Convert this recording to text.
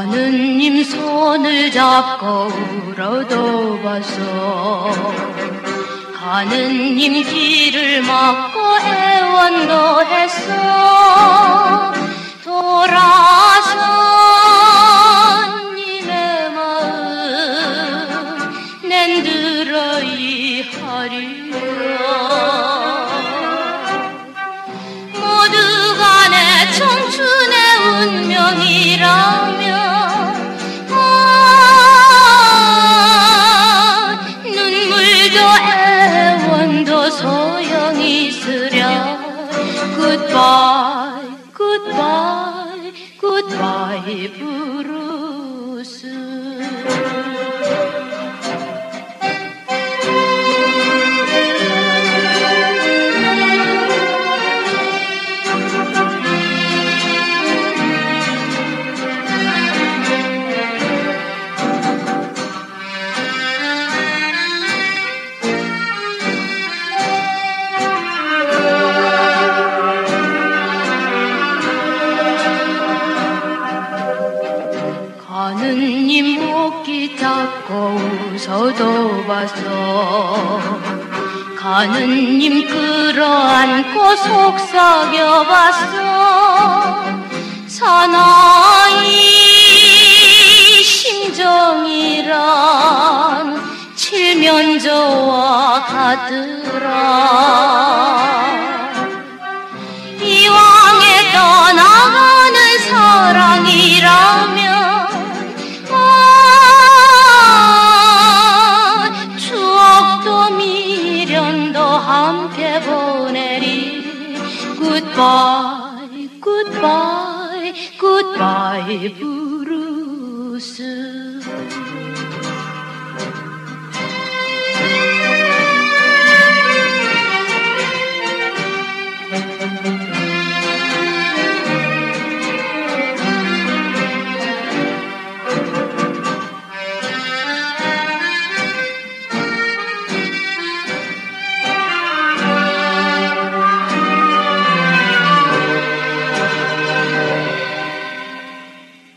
가느님 손을 잡고 울어도 봤어. 가느님 길을 막고 애원도 했어. 돌아선 님의 마음 낸들어이 하리라. 모두가 내 청춘의 운명이라면 눈물도 애원도 소용이 있으랴. Goodbye, goodbye, goodbye 브루스. 가느님 목기 잡고 웃어도 봤어. 가느님 끌어안고 속삭여봤어. 사나이 심정이란 칠면조와 같더라. 이왕에 떠나가는 사랑이라면 추억도 미련도 함께 보내리. Goodbye, goodbye, goodbye 브루스.